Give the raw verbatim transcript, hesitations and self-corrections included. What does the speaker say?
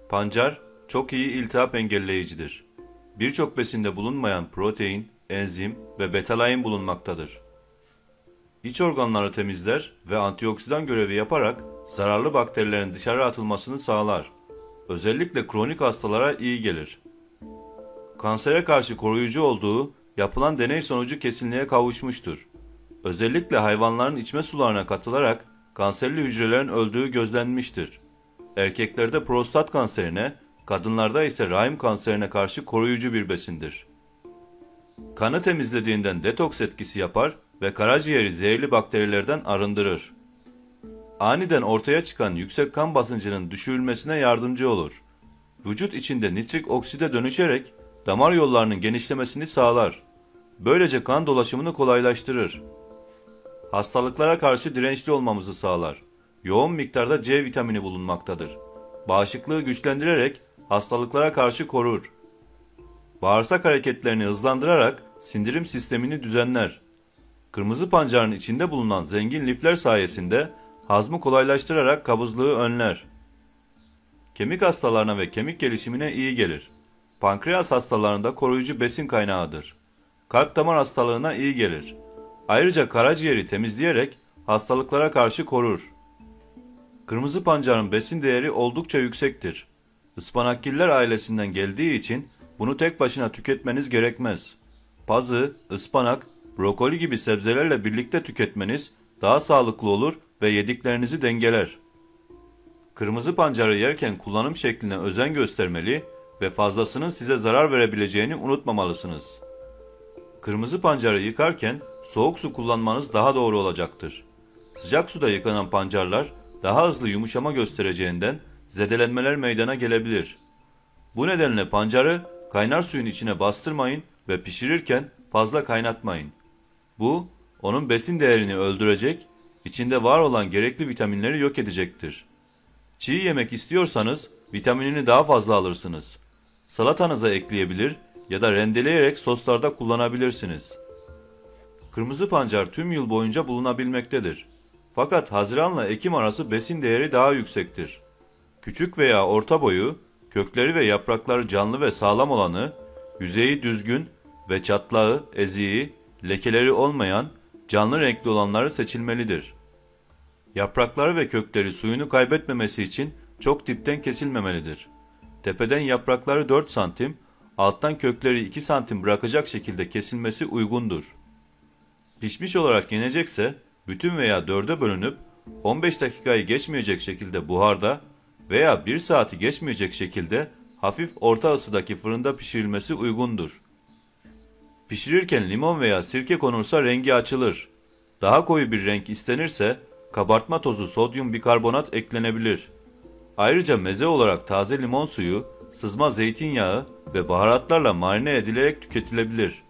Pancar çok iyi iltihap engelleyicidir. Birçok besinde bulunmayan protein, enzim ve betalain bulunmaktadır. İç organları temizler ve antioksidan görevi yaparak zararlı bakterilerin dışarı atılmasını sağlar. Özellikle kronik hastalara iyi gelir. Kansere karşı koruyucu olduğu yapılan deney sonucu kesinliğe kavuşmuştur. Özellikle hayvanların içme sularına katılarak kanserli hücrelerin öldüğü gözlenmiştir. Erkeklerde prostat kanserine, kadınlarda ise rahim kanserine karşı koruyucu bir besindir. Kanı temizlediğinden detoks etkisi yapar ve karaciğeri zehirli bakterilerden arındırır. Aniden ortaya çıkan yüksek kan basıncının düşürülmesine yardımcı olur. Vücut içinde nitrik okside dönüşerek damar yollarının genişlemesini sağlar. Böylece kan dolaşımını kolaylaştırır. Hastalıklara karşı dirençli olmamızı sağlar. Yoğun miktarda C vitamini bulunmaktadır. Bağışıklığı güçlendirerek hastalıklara karşı korur. Bağırsak hareketlerini hızlandırarak sindirim sistemini düzenler. Kırmızı pancarın içinde bulunan zengin lifler sayesinde hazmı kolaylaştırarak kabızlığı önler. Kemik hastalarına ve kemik gelişimine iyi gelir. Pankreas hastalarında koruyucu besin kaynağıdır. Kalp damar hastalığına iyi gelir. Ayrıca karaciğeri temizleyerek hastalıklara karşı korur. Kırmızı pancarın besin değeri oldukça yüksektir. Ispanakgiller ailesinden geldiği için bunu tek başına tüketmeniz gerekmez. Pazı, ıspanak, brokoli gibi sebzelerle birlikte tüketmeniz daha sağlıklı olur ve yediklerinizi dengeler. Kırmızı pancarı yerken kullanım şekline özen göstermeli ve fazlasının size zarar verebileceğini unutmamalısınız. Kırmızı pancarı yıkarken soğuk su kullanmanız daha doğru olacaktır. Sıcak suda yıkanan pancarlar daha hızlı yumuşama göstereceğinden zedelenmeler meydana gelebilir. Bu nedenle pancarı kaynar suyun içine bastırmayın ve pişirirken fazla kaynatmayın. Bu, onun besin değerini öldürecek, içinde var olan gerekli vitaminleri yok edecektir. Çiğ yemek istiyorsanız vitaminini daha fazla alırsınız. Salatanıza ekleyebilir ya da rendeleyerek soslarda kullanabilirsiniz. Kırmızı pancar tüm yıl boyunca bulunabilmektedir. Fakat Haziran'la Ekim arası besin değeri daha yüksektir. Küçük veya orta boyu, kökleri ve yaprakları canlı ve sağlam olanı, yüzeyi düzgün ve çatlağı, eziği, lekeleri olmayan, canlı renkli olanları seçilmelidir. Yaprakları ve kökleri suyunu kaybetmemesi için çok dipten kesilmemelidir. Tepeden yaprakları dört santim, alttan kökleri iki santim bırakacak şekilde kesilmesi uygundur. Pişmiş olarak yenecekse, bütün veya dörde bölünüp on beş dakikayı geçmeyecek şekilde buharda veya bir saati geçmeyecek şekilde hafif orta ısıdaki fırında pişirilmesi uygundur. Pişirirken limon veya sirke konursa rengi açılır. Daha koyu bir renk istenirse kabartma tozu sodyum bikarbonat eklenebilir. Ayrıca meze olarak taze limon suyu, sızma zeytinyağı ve baharatlarla marine edilerek tüketilebilir.